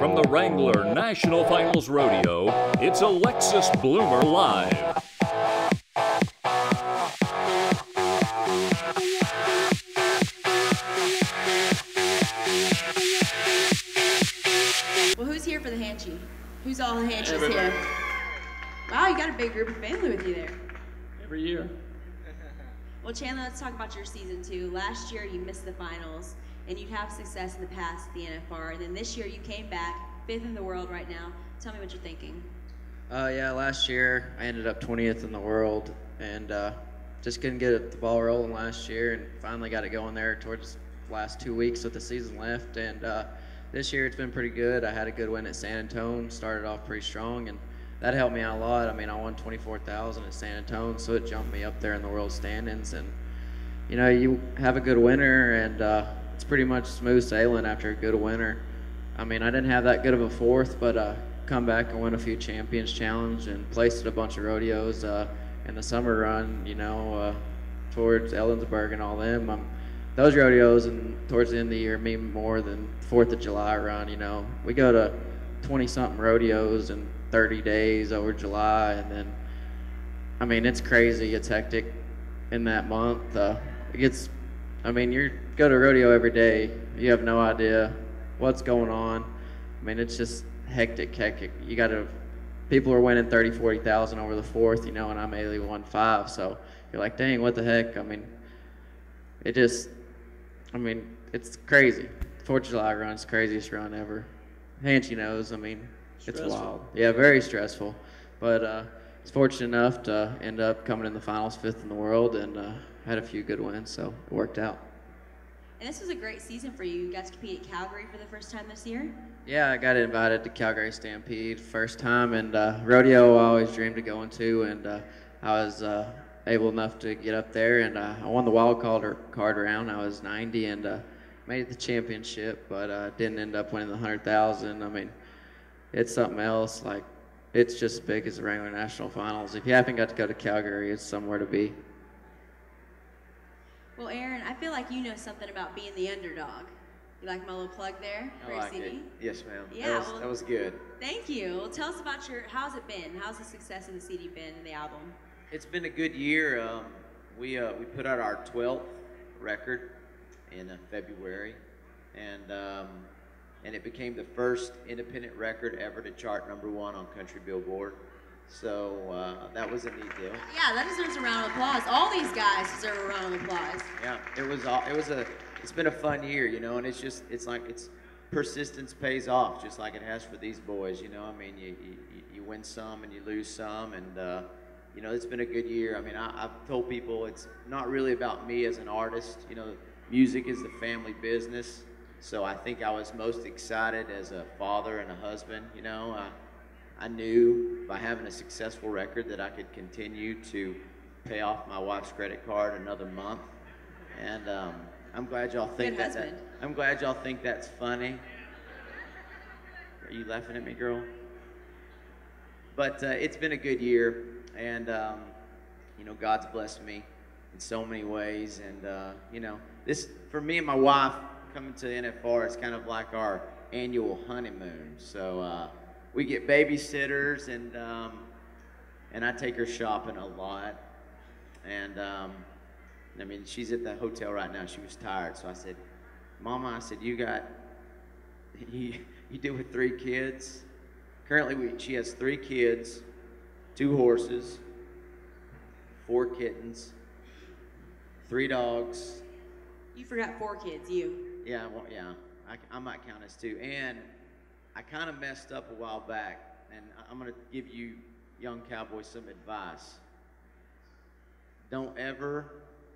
From the Wrangler National Finals Rodeo, it's Alexis Bloomer Live. Well, who's here for the Hanchey? Who's all the Hancheys here? Wow, you got a big group of family with you there. Every year. Well, Chandler, let's talk about your season 2. Last year, you missed the finals, and you'd have success in the past at the NFR, and then this year you came back, 5th in the world right now. Tell me what you're thinking. Yeah, last year I ended up 20th in the world, and just couldn't get the ball rolling last year, and finally got it going there towards the last 2 weeks with the season left. And this year it's been pretty good. I had a good win at San Antonio, started off pretty strong, and that helped me out a lot. I mean, I won 24,000 at San Antonio, so it jumped me up there in the world standings. And you know, you have a good winter, and it's pretty much smooth sailing after a good winter. I mean, I didn't have that good of a 4th, but come back and win a few Champions Challenge and placed at a bunch of rodeos in the summer run, you know, towards Ellensburg and all them. Those rodeos and towards the end of the year mean more than 4th of July run, you know. We go to 20-something rodeos in 30 days over July, and then, I mean, it's crazy. It's hectic in that month. It gets, I mean, you go to rodeo every day. You have no idea what's going on. I mean, it's just hectic. You got to, people are winning 30, 40,000 over the 4th, you know, and I mainly won 5. So you're like, dang, what the heck? I mean, it just, I mean, it's crazy. 4th of July run's the craziest run ever. Hanchey knows, I mean, Stressful. It's wild. Yeah, very stressful. But I was fortunate enough to end up coming in the finals 5th in the world, and had a few good wins, so it worked out. And this was a great season for you. You got to compete at Calgary for the first time this year? Yeah, I got invited to Calgary Stampede first time, and rodeo I always dreamed of going to, and I was able enough to get up there, and I won the wild card round. I was 90 and made it the championship, but didn't end up winning the 100,000. I mean, it's something else. Like, it's just as big as the Wrangler National Finals. If you haven't got to go to Calgary, it's somewhere to be. Well, Aaron, I feel like you know something about being the underdog. You like my little plug there for I your like CD? it. Yes, ma'am. Yeah, that was good. Thank you. Well, tell us about how's it been? How's the success of the CD been and the album? It's been a good year. We put out our 12th record in February, and it became the first independent record ever to chart #1 on Country Billboard. So that was a neat deal. Yeah, that deserves a round of applause. All these guys deserve a round of applause. Yeah, it's been a fun year, you know, and it's like persistence pays off, just like it has for these boys, you know. I mean, you win some and you lose some, and you know, it's been a good year. I mean, I've told people it's not really about me as an artist. You know, music is the family business. So I think I was most excited as a father and a husband. You know, I knew by having a successful record that I could continue to pay off my wife's credit card another month. And I'm glad y'all think I'm glad y'all think that's funny. Are you laughing at me, girl? But it's been a good year, and you know, God's blessed me in so many ways. And you know, this for me and my wife coming to NFR, it's kind of like our annual honeymoon. So we get babysitters, and I take her shopping a lot. And I mean, she's at the hotel right now. She was tired, so I said, "Mama," I said, you deal with 3 kids. Currently, she has 3 kids, 2 horses, 4 kittens, 3 dogs. You forgot 4 kids, you. Yeah, well, yeah, I might count as 2. And I kind of messed up a while back, and I'm going to give you young cowboys some advice. Don't ever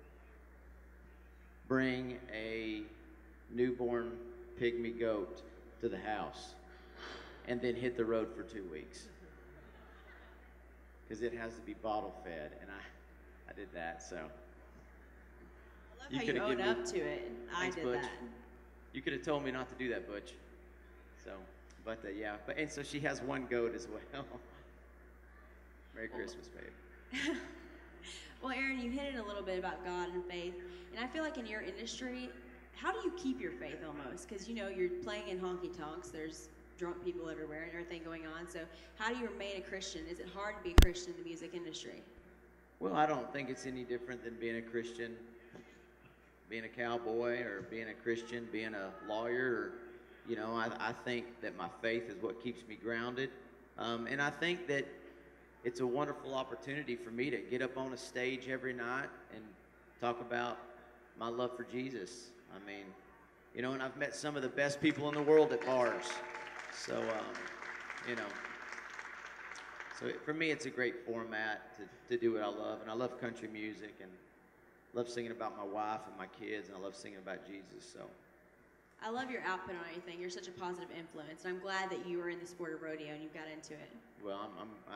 bring a newborn pygmy goat to the house and then hit the road for 2 weeks, because it has to be bottle fed, and I did that. So I love how you own up to it. Thanks, I did Butch. that. You could have told me not to do that, Butch. So, but yeah, and so she has 1 goat as well. Merry Christmas, babe. Well, Aaron, you hit it a little bit about God and faith, and I feel like in your industry, how do you keep your faith almost? Because, you know, you're playing in honky tonks. There's drunk people everywhere and everything going on. So how do you remain a Christian? Is it hard to be a Christian in the music industry? Well, I don't think it's any different than being a Christian, being a cowboy, or being a Christian, being a lawyer. Or, you know, I think that my faith is what keeps me grounded. And I think that it's a wonderful opportunity for me to get up on a stage every night and talk about my love for Jesus. I mean, you know, and I've met some of the best people in the world at bars. So, you know, so for me, it's a great format to do what I love. And I love country music and love singing about my wife and my kids, and I love singing about Jesus. So I love your output on anything. You're such a positive influence, and I'm glad that you were in the sport of rodeo and you got into it. Well,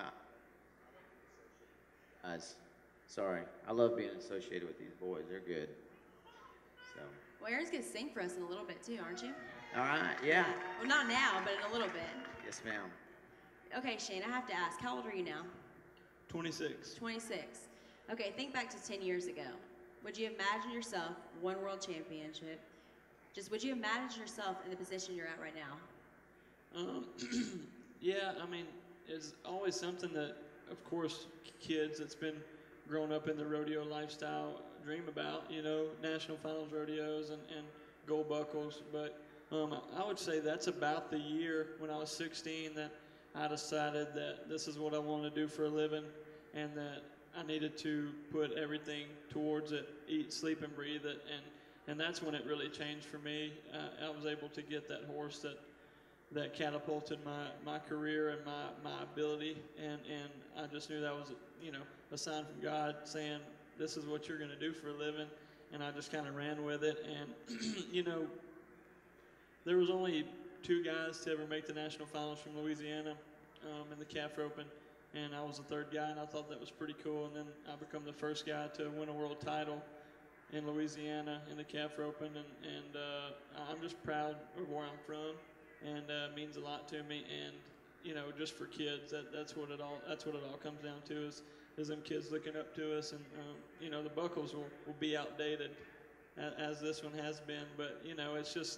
sorry. I love being associated with these boys. They're good. So. Well, Aaron's going to sing for us in a little bit too, aren't you? All right, yeah. Well, not now, but in a little bit. Yes, ma'am. Okay, Shane, I have to ask, how old are you now? 26. 26. Okay, think back to 10 years ago. Would you imagine yourself one world championship? Would you imagine yourself in the position you're at right now? Yeah, I mean, it's always something that, of course, kids that's been growing up in the rodeo lifestyle dream about, you know, national finals rodeos and gold buckles. But I would say that's about the year when I was 16 that I decided that this is what I want to do for a living, and that I needed to put everything towards it, eat, sleep, and breathe it. And that's when it really changed for me. I was able to get that horse that catapulted my career and my ability, and I just knew that was, you know, a sign from God saying, this is what you're going to do for a living, and I just kind of ran with it. And, you know, there was only 2 guys to ever make the national finals from Louisiana in the calf roping, and I was the 3rd guy, and I thought that was pretty cool. And then I become the 1st guy to win a world title in Louisiana in the calf roping, and I'm just proud of where I'm from, and it means a lot to me. And you know, just for kids, that's what it all comes down to is them kids looking up to us. And you know, the buckles will be outdated as this one has been, but you know, it's just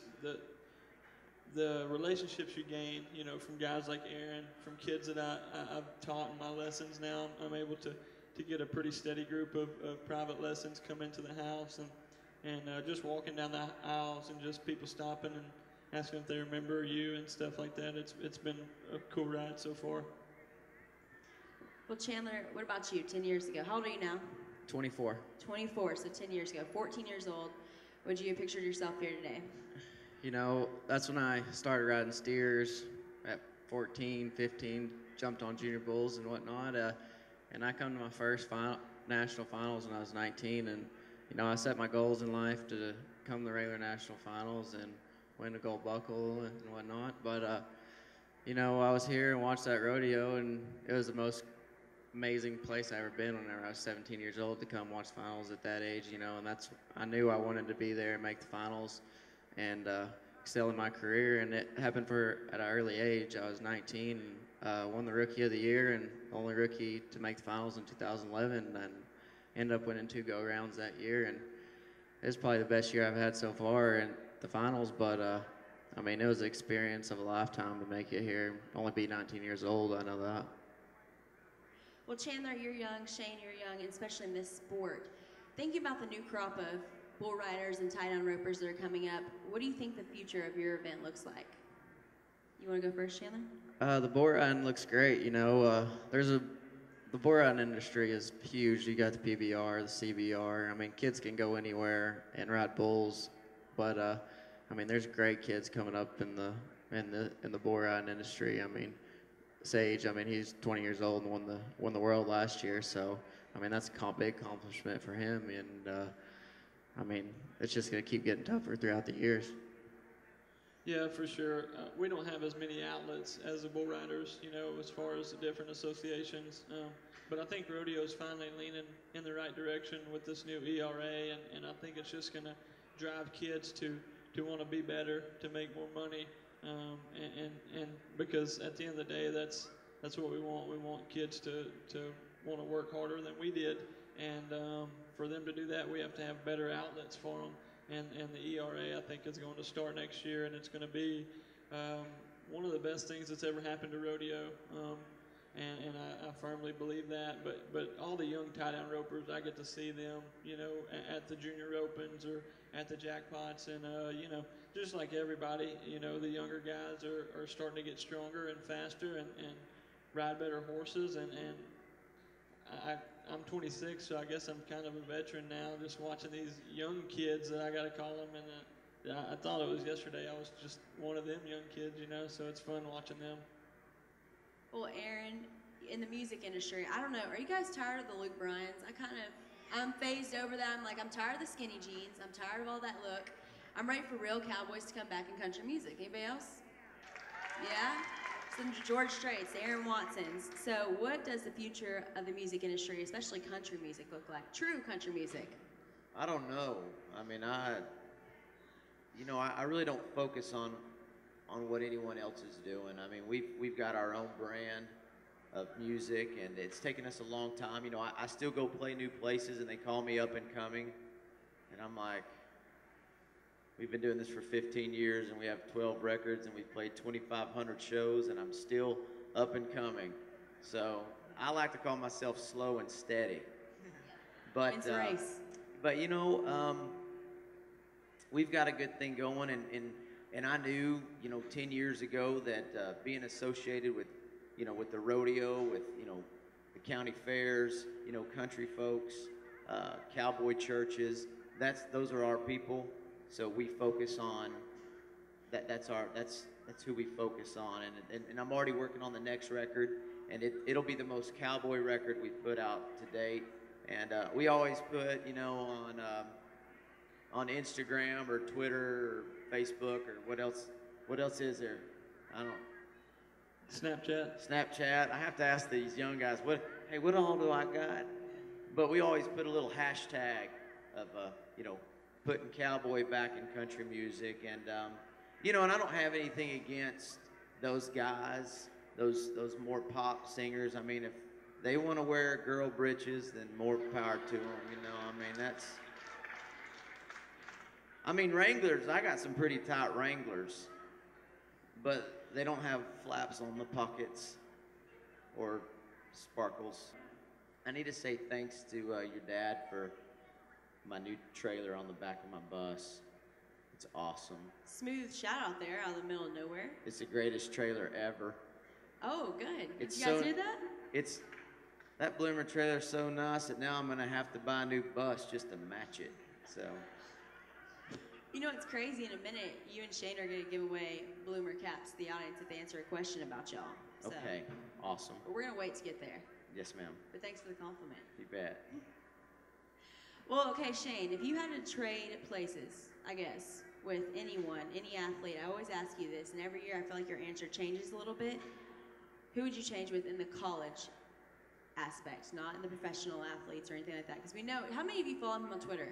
the relationships you gain, you know, from guys like Aaron, from kids that I've taught in my lessons. Now I'm able to get a pretty steady group of private lessons come into the house, and just walking down the aisles and just people stopping and asking if they remember you and stuff like that. It's been a cool ride so far. Well, Chandler, what about you 10 years ago? How old are you now? 24. 24, so 10 years ago. 14 years old. Would you have pictured yourself here today? You know, that's when I started riding steers at 14, 15, jumped on junior bulls and whatnot. And I come to my first national finals when I was 19. And, you know, I set my goals in life to come to the regular national finals and win a gold buckle and whatnot. But, you know, I was here and watched that rodeo, and it was the most amazing place I ever been whenever I was 17 years old to come watch finals at that age, you know. And I knew I wanted to be there and make the finals and excel in my career, and it happened at an early age. I was 19 and won the Rookie of the Year, and only rookie to make the finals in 2011, and ended up winning 2 go-rounds that year. And it was probably the best year I've had so far in the finals, but I mean, it was an experience of a lifetime to make it here. Only be 19 years old, I know that. Well, Chandler, you're young. Shane, you're young, and especially in this sport. Thinking about the new crop of bull riders and tie-down ropers that are coming up, what do you think the future of your event looks like? You want to go first, Chandler? The bull riding looks great. You know, the bull riding industry is huge. You got the PBR, the CBR. I mean, kids can go anywhere and ride bulls, but I mean, there's great kids coming up in the bull riding industry. I mean, Sage, I mean, he's 20 years old and won the world last year. So, I mean, that's a big accomplishment for him. And I mean, it's just going to keep getting tougher throughout the years. Yeah, for sure. We don't have as many outlets as the bull riders, you know, as far as the different associations. But I think rodeo's finally leaning in the right direction with this new ERA, and I think it's just going to drive kids to want to be better, to make more money, and because at the end of the day, that's what we want. We want kids to want to work harder than we did, and for them to do that, we have to have better outlets for them. And the ERA, I think, is going to start next year, and it's going to be one of the best things that's ever happened to rodeo. And I firmly believe that. But all the young tie-down ropers, I get to see them, you know, at the junior opens or at the jackpots, and you know, just like everybody, you know, the younger guys are starting to get stronger and faster and ride better horses. And I'm 26, so I guess I'm kind of a veteran now, just watching these young kids that I got to call them. And I thought it was yesterday. I was just one of them young kids, you know, so it's fun watching them. Well, Aaron, in the music industry, I don't know, are you guys tired of the Luke Bryans? I'm phased over that. I'm tired of the skinny jeans. I'm tired of all that look. I'm ready for real cowboys to come back in country music. Anybody else? Yeah? Some George Straits, Aaron Watsons. So what does the future of the music industry, especially country music, look like? True country music. I don't know. I mean, I really don't focus on what anyone else is doing. I mean, we've got our own brand of music, and it's taken us a long time. You know, I still go play new places, and they call me up and coming, and I'm like, we've been doing this for 15 years, and we have 12 records, and we've played 2,500 shows, and I'm still up and coming. So I like to call myself slow and steady. But It's a race. But you know, we've got a good thing going, and I knew, you know, 10 years ago that being associated with, you know, with the rodeo, with, you know, the county fairs, you know, country folks, cowboy churches, those are our people. So we focus on that. That's who we focus on. And I'm already working on the next record, and it'll be the most cowboy record we've put out to date. And we always put, you know, on Instagram or Twitter or Facebook or what else is there? I don't know. Snapchat. I have to ask these young guys, what all do I got? But we always put a little hashtag of, you know, putting cowboy back in country music. And, you know, and I don't have anything against those guys, those more pop singers. I mean, if they want to wear girl britches, then more power to them, you know. I mean, Wranglers, I got some pretty tight Wranglers, but they don't have flaps on the pockets or sparkles. I need to say thanks to your dad for my new trailer on the back of my bus. It's awesome. Smooth shout out there out of the middle of nowhere. It's the greatest trailer ever. Oh, good. Did It's you guys so- hear that? That Bloomer trailer's so nice that now I'm gonna have to buy a new bus just to match it. So. You know, it's crazy. In a minute, you and Shane are going to give away Bloomer caps to the audience if they answer a question about y'all. So, Okay, awesome. but we're going to wait to get there. Yes, ma'am. But thanks for the compliment. You bet. Well, okay, Shane, if you had to trade places, I guess, with anyone, any athlete, I always ask you this, and every year I feel like your answer changes a little bit. Who would you change with in the college aspect, not in the professional athletes or anything like that? Because we know, how many of you follow him on Twitter?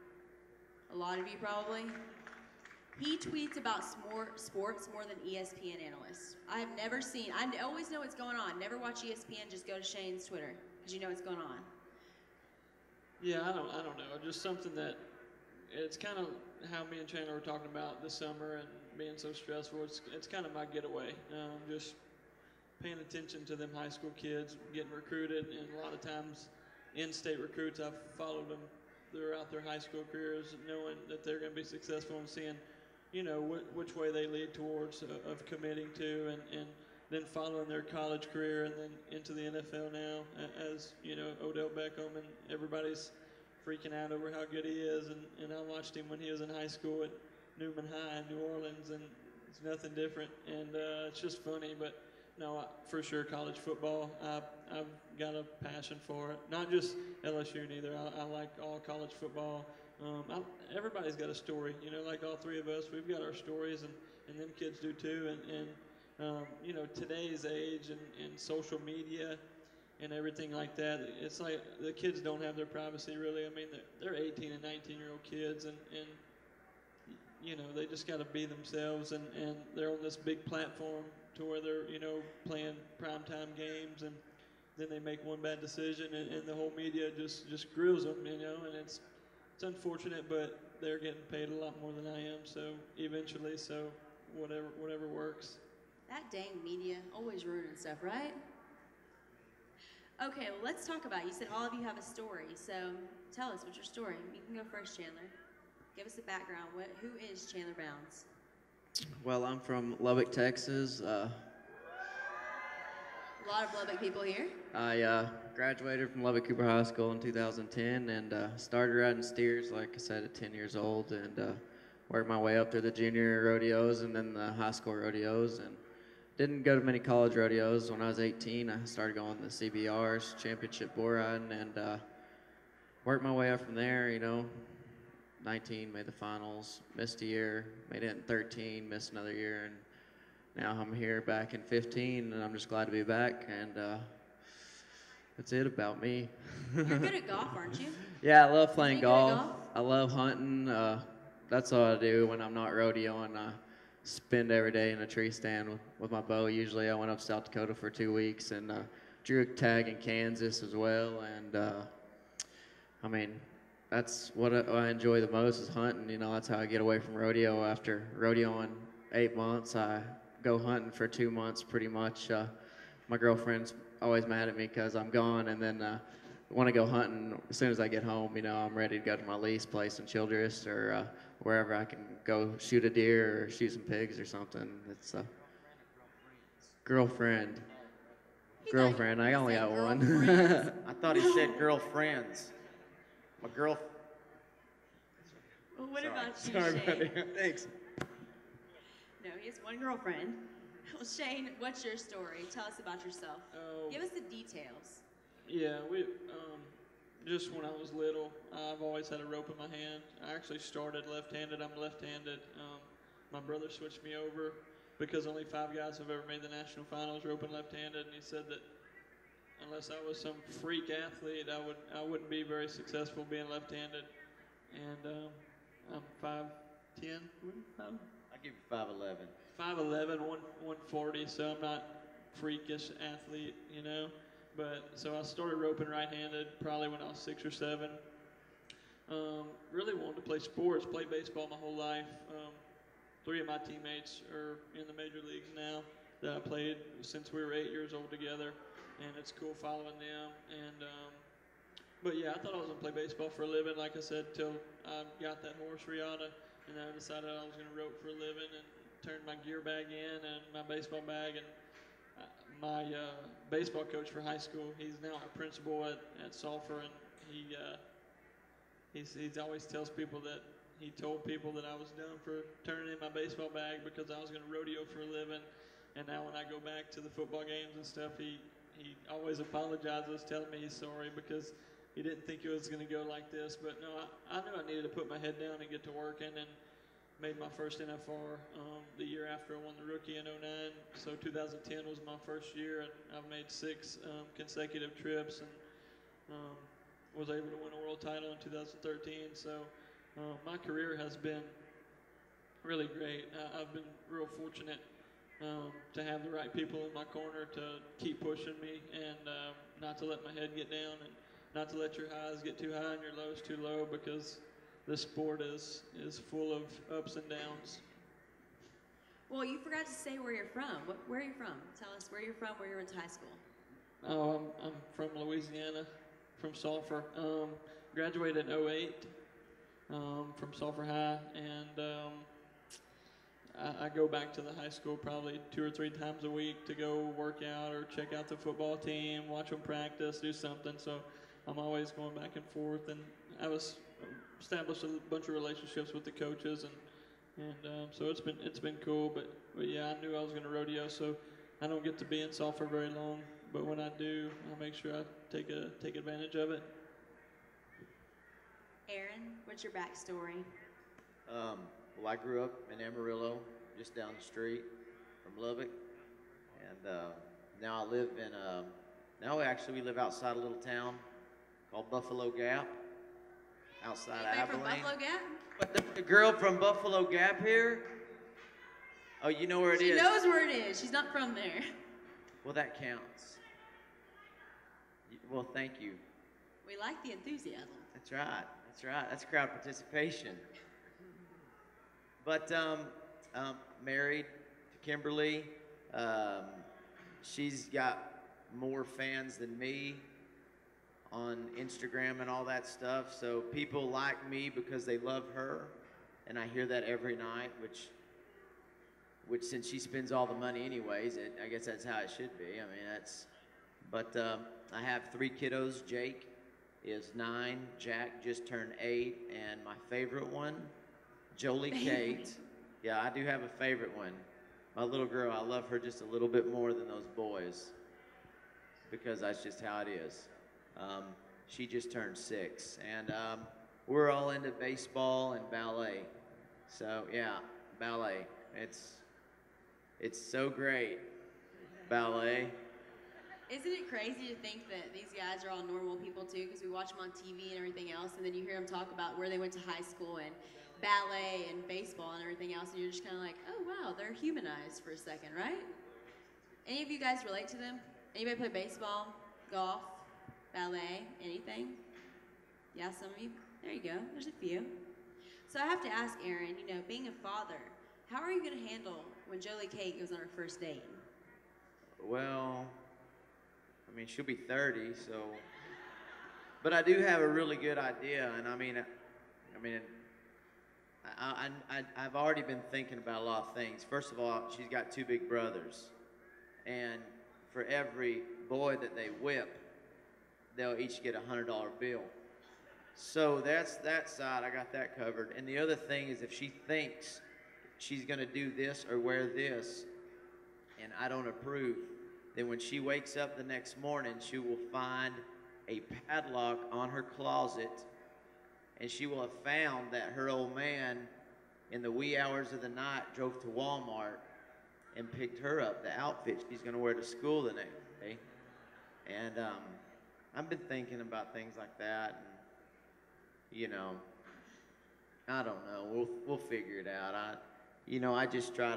A lot of you probably. He tweets about sports more than ESPN analysts. I have never seen, I always know what's going on. Never watch ESPN, just go to Shane's Twitter, because you know what's going on. Yeah, I don't know. Just something that, it's kind of how me and Chandler were talking about this summer and being so stressful. It's kind of my getaway. Just paying attention to them high school kids getting recruited, and a lot of times in-state recruits, I've followed them throughout their high school careers, knowing that they're going to be successful and seeing, you know, which way they lead towards of committing to, and then following their college career and then into the NFL now, as, you know, Odell Beckham, and everybody's freaking out over how good he is, and I watched him when he was in high school at Newman High in New Orleans, and it's nothing different, and it's just funny. But no, for sure, college football, I've got a passion for it. Not just LSU neither. I like all college football. Everybody's got a story, you know, like all three of us. We've got our stories, and them kids do too. And you know, today's age and social media and everything like that, it's like the kids don't have their privacy really. I mean, they're 18 and 19-year-old kids, and you know, they just got to be themselves, and they're on this big platform to where they're, you know, playing primetime games, and then they make one bad decision, and the whole media just grills them, you know, and it's unfortunate, but they're getting paid a lot more than I am, so eventually, so whatever works. That dang media, always ruining stuff, right? Okay, well, let's talk about it. You said all of you have a story, so tell us, what's your story? You can go first, Chandler. Give us a background. Who is Chandler Bownds? Well, I'm from Lubbock, Texas. A lot of Lubbock people here. I graduated from Lubbock Cooper High School in 2010 and started riding steers, like I said, at 10 years old, and worked my way up through the junior rodeos and then the high school rodeos, and didn't go to many college rodeos. When I was 18, I started going to the CBRs, championship bull riding, and worked my way up from there, 19, made the finals, missed a year, made it in 13, missed another year, and now I'm here back in 15, and I'm just glad to be back, and that's it about me. You're good at golf, aren't you? Yeah, I love playing golf. I love hunting. That's all I do when I'm not rodeoing. I spend every day in a tree stand with my bow. Usually I went up to South Dakota for 2 weeks and drew a tag in Kansas as well, and I mean, that's what I enjoy the most is hunting. That's how I get away from rodeo. After rodeoing 8 months, I go hunting for 2 months pretty much. My girlfriend's always mad at me because I'm gone, and then when I go hunting, as soon as I get home, I'm ready to go to my lease place in Childress or wherever I can go shoot a deer or shoot some pigs or something. It's a girlfriend. Girlfriend, I only got one. I thought he said girlfriends. My girl. Well, what about you, Sorry, Shane? buddy. Thanks. No, he has one girlfriend. Well, Shane, what's your story? Tell us about yourself. Give us the details. Yeah, just when I was little, I've always had a rope in my hand. I actually started left-handed. I'm left-handed. My brother switched me over because only 5 guys have ever made the national finals roping left-handed, and he said that unless I was some freak athlete, I wouldn't be very successful being left-handed. And I'm 5'10". I give you 5'11". 5'11", 140, so I'm not freakish athlete, But so I started roping right-handed probably when I was 6 or 7. Really wanted to play sports, played baseball my whole life. 3 of my teammates are in the major leagues now that I played since we were 8 years old together, and it's cool following them. And but yeah, I thought I was gonna play baseball for a living, like I said, till I got that horse Riata, and then I decided I was gonna rope for a living and turned my gear bag in and my baseball bag. And my baseball coach for high school, he's now our principal at Sulphur, and he always tells people that he told people that I was done for turning in my baseball bag because I was going to rodeo for a living. And now when I go back to the football games and stuff, he always apologizes, telling me he's sorry because he didn't think it was going to go like this. But no, I knew I needed to put my head down and get to working, and made my first NFR the year after I won the rookie in 09. So 2010 was my first year, and I've made 6 consecutive trips, and was able to win a world title in 2013. So my career has been really great. I've been real fortunate to have the right people in my corner to keep pushing me, and not to let my head get down, and not to let your highs get too high and your lows too low, because this sport is full of ups and downs. Well, you forgot to say where you're from. Where are you from? Tell us where you're from, where you went to high school. Oh, I'm from Louisiana, from Sulphur. Graduated in 08 from Sulphur High, and I go back to the high school probably 2 or 3 times a week to go work out or check out the football team, watch them practice, do something. So I'm always going back and forth, and I was established a bunch of relationships with the coaches, and so it's been cool. But yeah, I knew I was going to rodeo, so I don't get to be in Sulphur very long. But when I do, I make sure I take advantage of it. Aaron, what's your backstory? Well, I grew up in Amarillo, just down the street from Lubbock, and now I live in we live outside a little town called Buffalo Gap, outside of Anybody from Abilene. Buffalo Gap? But the girl from Buffalo Gap here, oh, you know where it is? She knows where it is. She's not from there. Well, that counts. Well, thank you. We like the enthusiasm. That's right. That's right. That's crowd participation. But married to Kimberly, She's got more fans than me on Instagram and all that stuff. So people like me because they love her, and I hear that every night, which since she spends all the money anyways, I guess that's how it should be. I mean, but I have 3 kiddos. Jake is 9, Jack just turned 8, and my favorite one, Jolie Kate. Yeah, I do have a favorite one. My little girl, I love her just a little bit more than those boys because that's just how it is. She just turned 6, and we're all into baseball and ballet. So yeah, ballet. It's so great, ballet. Isn't it crazy to think that these guys are all normal people too? Because we watch them on TV and everything else, and then you hear them talk about where they went to high school and ballet and baseball and everything else, and you're just kind of like, oh wow, they're humanized for a second, right? Any of you guys relate to them? Anybody play baseball, golf, ballet, anything? Yeah, some of you? There you go, there's a few. So I have to ask Aaron, being a father, how are you going to handle when Jolie Kate goes on her first date? Well, I mean, she'll be 30, so. But I do have a really good idea, and I've already been thinking about a lot of things. First of all, she's got 2 big brothers, and for every boy that they whip, they'll each get a $100 bill. So that's that side. I got that covered. And the other thing is, if she thinks she's going to do this or wear this, and I don't approve, then when she wakes up the next morning, she will find a padlock on her closet, and she will have found that her old man, in the wee hours of the night, drove to Walmart and picked her up the outfit she's going to wear to school the next day. And I've been thinking about things like that, and I don't know. We'll figure it out. I just try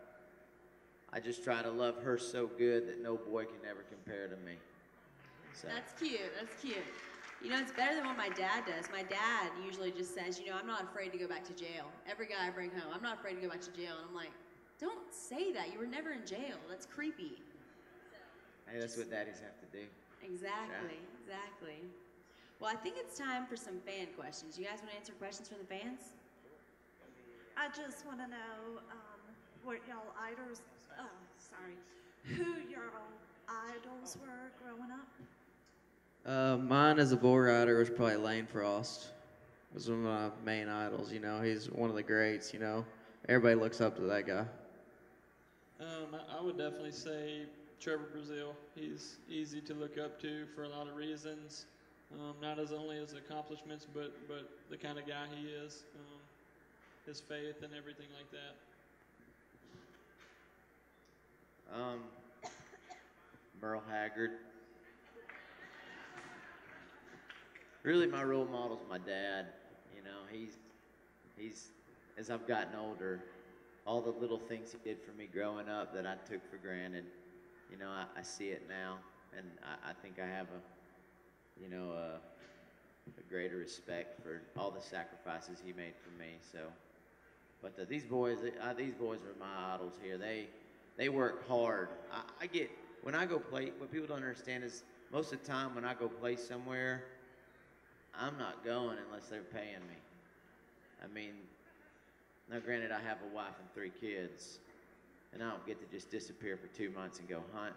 to love her so good that no boy can ever compare to me. So. That's cute. That's cute. It's better than what my dad does. My dad usually just says, I'm not afraid to go back to jail. Every guy I bring home, I'm not afraid to go back to jail. And I'm like, don't say that. You were never in jail. That's creepy. Hey, that's what daddies have to do. Exactly. Exactly. Well, I think it's time for some fan questions. You guys want to answer questions from the fans? I just want to know what y'all who your idols were growing up. Mine as a bull rider was probably Lane Frost. Was one of my main idols. He's one of the greats. Everybody looks up to that guy. I would definitely say Trevor Brazile. He's easy to look up to for a lot of reasons. Not only his accomplishments, but the kind of guy he is, his faith and everything like that. Merle Haggard. Really, my role model's my dad. He's as I've gotten older, all the little things he did for me growing up that I took for granted, I see it now, and I think I have a greater respect for all the sacrifices he made for me. So, but these boys are my idols here. They work hard. I get, when I go play, what people don't understand is most of the time when I go play somewhere, I'm not going unless they're paying me. I mean, now granted, I have a wife and 3 kids, and I don't get to just disappear for 2 months and go hunting,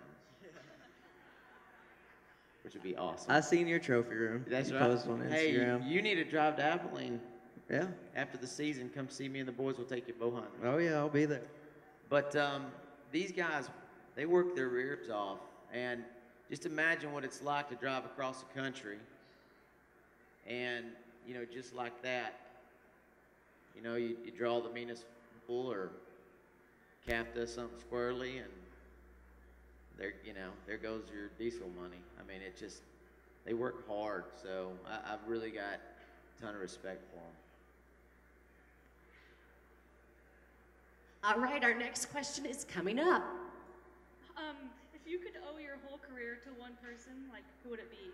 which would be awesome. I seen your trophy room. That's you right. Posted on Instagram. Hey, you need to drive to Abilene. Yeah. After the season, come see me and the boys will take you bow hunting. Oh yeah, I'll be there. But these guys, they work their rears off, and just imagine what it's like to drive across the country, and just like that, you draw the meanest bull or calf does something squirrely, and there goes your diesel money. I mean, they work hard, so I've really got a ton of respect for them. All right, our next question is coming up. If you could owe your whole career to one person, who would it be?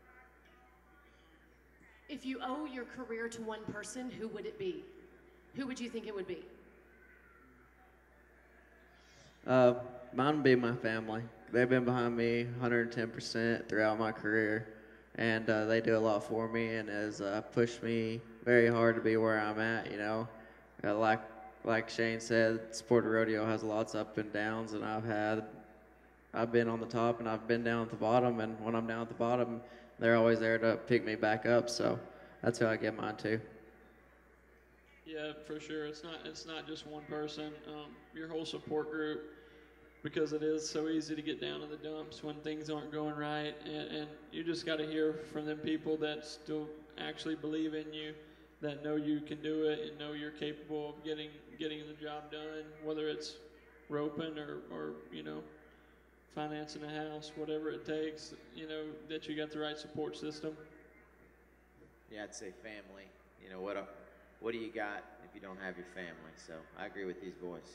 If you owe your career to one person, who would it be? Who would you think it would be? mine would be my family. They've been behind me 110% throughout my career, and they do a lot for me and has pushed me very hard to be where I'm at. You know, like Shane said, sport of rodeo has lots of up and downs, and I've been on the top and I've been down at the bottom, and when I'm down at the bottom, they're always there to pick me back up. So that's who I get mine to. Yeah, for sure. It's not just one person. Your whole support group, because it is so easy to get down in the dumps when things aren't going right, and you just got to hear from them people that still actually believe in you, that know you can do it and know you're capable of getting the job done, whether it's roping or you know, financing a house, whatever it takes, you know, that you got the right support system. Yeah, I'd say family. You know, what do you got if you don't have your family? So I agree with these boys.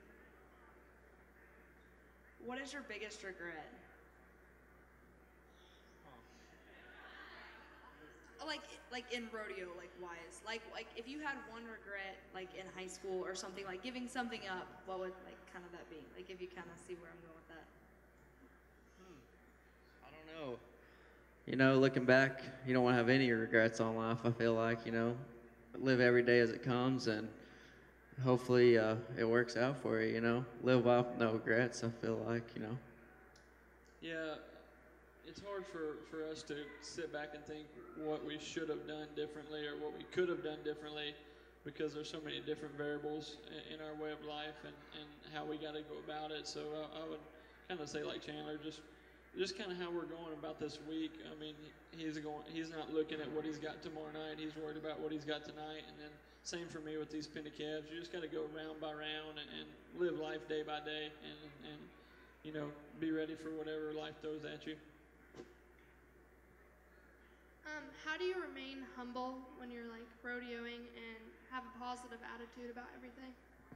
What is your biggest regret? Like in rodeo, like wise. Like if you had one regret, like in high school or something, like giving something up, what would like kind of that be? Like if you kind of see where I'm going with that. I don't know. You know, looking back, you don't want to have any regrets on life. I feel like, you know, live every day as it comes, and hopefully it works out for you. You know, live life with no regrets. I feel like, you know. Yeah, it's hard for us to sit back and think what we should have done differently or what we could have done differently, because there's so many different variables in our way of life and how we got to go about it. So I would kind of say, like Chandler, just kind of how we're going about this week. I mean, he's not looking at what he's got tomorrow night. He's worried about what he's got tonight. And then same for me with these penny calves. You just got to go round by round and live life day by day and you know, be ready for whatever life throws at you. How do you remain humble when you're like rodeoing and have a positive attitude about everything?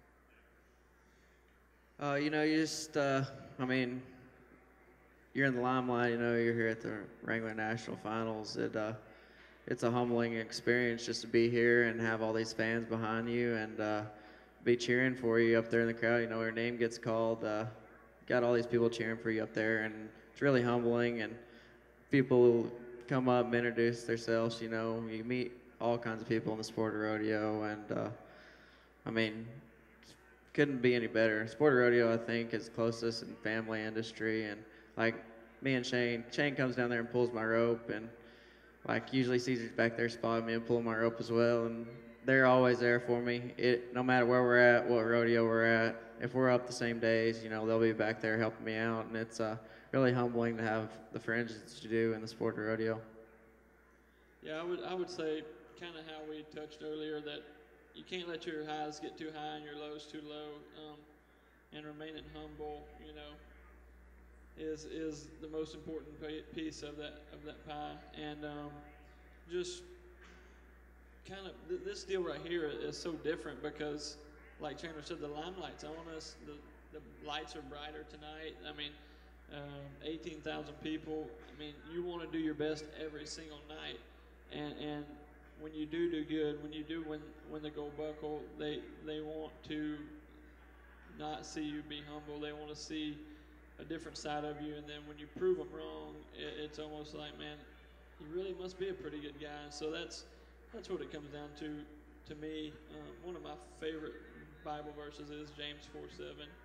You know, you just, I mean, you're in the limelight, you know, you're here at the Wrangler National Finals. It's a humbling experience just to be here and have all these fans behind you and be cheering for you up there in the crowd. You know, your name gets called, got all these people cheering for you up there, and it's really humbling, and people come up and introduce themselves. You know, you meet all kinds of people in the sport of rodeo, and I mean, couldn't be any better. Sport of rodeo, I think, is closest in family industry, and like me and Shane comes down there and pulls my rope, and like usually Caesar's back there spotting me and pulling my rope as well, and they're always there for me. No matter where we're at, what rodeo we're at, if we're up the same days, you know, they'll be back there helping me out, and it's really humbling to have the friends that you do in the sport of rodeo. Yeah, I would say kind of how we touched earlier, that you can't let your highs get too high and your lows too low, and remaining humble, you know, is the most important piece of that pie. And just kind of this deal right here is so different because, like Chandler said, the limelight's on us. The lights are brighter tonight. I mean, 18,000 people. I mean, you want to do your best every single night, and when you do good, when you do win the gold buckle, they want to not see you be humble. They want to see a different side of you, and then when you prove them wrong, it's almost like, man, you really must be a pretty good guy. So that's what it comes down to me. One of my favorite Bible verses is James 4:7,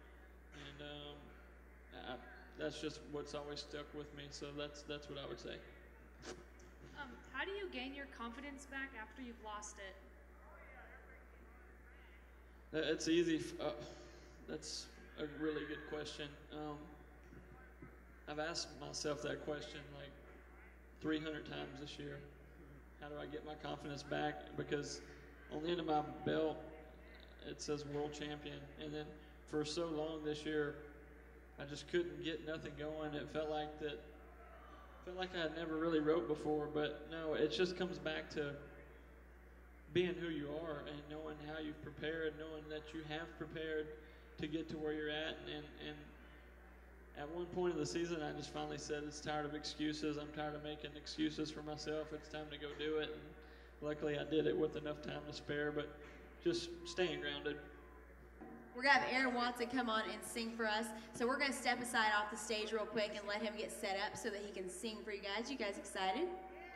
and that's just what's always stuck with me. So that's what I would say. How do you gain your confidence back after you've lost it? It's easy. That's a really good question. I've asked myself that question like 300 times this year. How do I get my confidence back? Because on the end of my belt, it says world champion. And then for so long this year, I just couldn't get nothing going. It felt like I had never really roped before, but no, it just comes back to being who you are and knowing how you've prepared, knowing that you have prepared to get to where you're at. And at one point in the season, I just finally said, it's tired of excuses. I'm tired of making excuses for myself. It's time to go do it. And luckily, I did it with enough time to spare, but just staying grounded. We're going to have Aaron Watson come on and sing for us. So we're going to step aside off the stage real quick and let him get set up so that he can sing for you guys. You guys excited?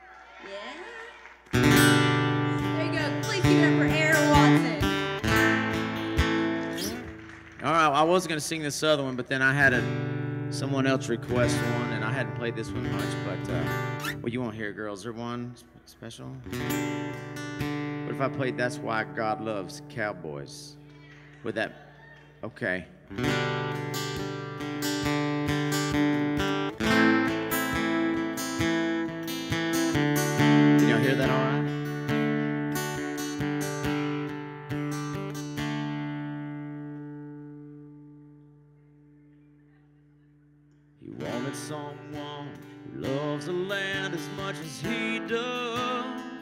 Yeah? There you go. Please give it up for Aaron Watson. All right, I was going to sing this other one, but then I had someone else request one, and I hadn't played this one much, but, well, you won't hear, girls. Is there one special? What if I played That's Why God Loves Cowboys? Would that, okay. Can y'all hear that all right? You wanted someone who loves the land as much as he does.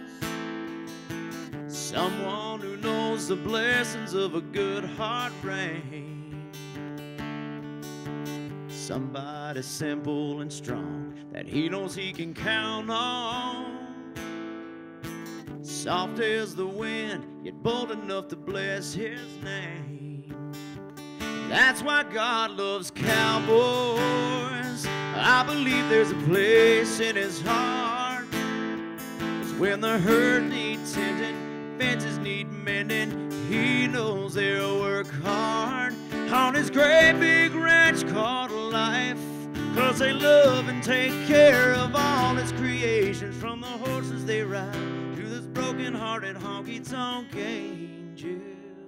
Someone who knows the blessings of a good hard rain. Somebody simple and strong that he knows he can count on. Soft as the wind, yet bold enough to bless his name. That's why God loves cowboys. I believe there's a place in his heart. 'Cause when the herd needs tending, fences need mending, he knows they'll work hard on his great big ranch called life. 'Cause they love and take care of all his creations, from the horses they ride to those broken-hearted honky-tonk angels.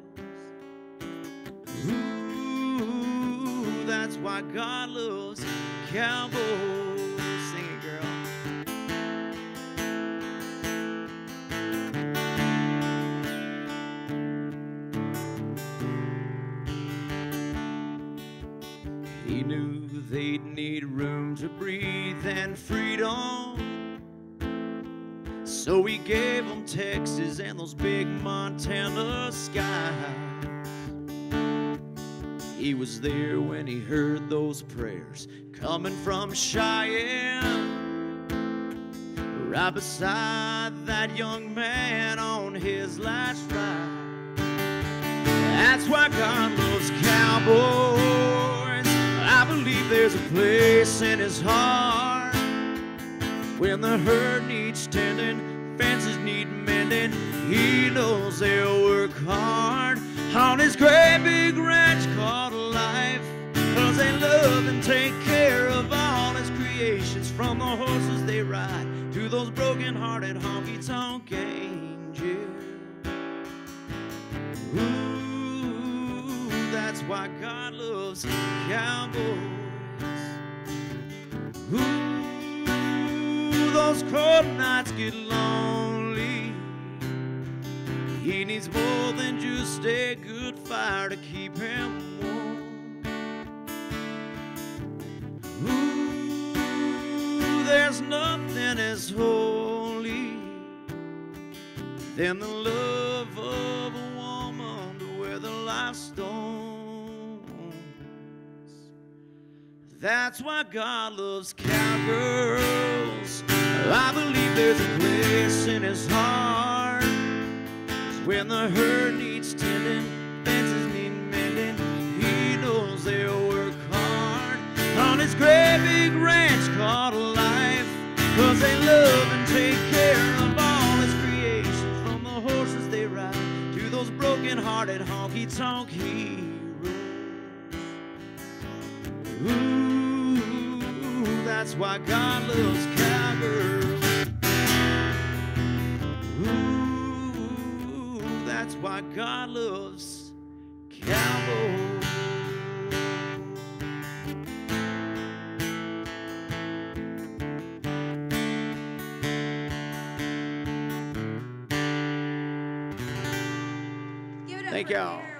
Ooh, that's why God loves cowboys. Sing it, girl. He knew they'd need room to breathe and freedom, so he gave them Texas and those big Montana skies. He was there when he heard those prayers coming from Cheyenne, right beside that young man on his last ride. That's why God loves cowboys. I believe there's a place in his heart. When the herd needs tending, fences need mending, he knows they'll work hard on his great big ranch called life. 'Cause they love and take care of all his creations, from the horses they ride to those broken-hearted honky-tonk angels. Ooh, that's why God loves cowboys. Ooh, those cold nights get lonely. He needs more than just a good fire to keep him warm. Ooh, there's nothing as holy than the love of a woman to weather life's storms. That's why God loves cowgirls. I believe there's a place in his heart. When the herd needs tending, fences need mending, he knows they'll work hard on his great big ranch called life. 'Cause they love and take care of all his creations, from the horses they ride to those broken-hearted honky-tonk heroes. Ooh, that's why God loves cowgirls. That's why God loves cowboys. Give it up Thank for y'all. Aaron.